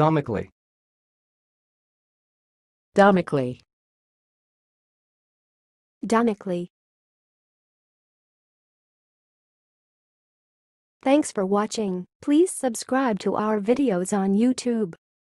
Domically. Domically. Domically. Thanks for watching. Please subscribe to our videos on YouTube.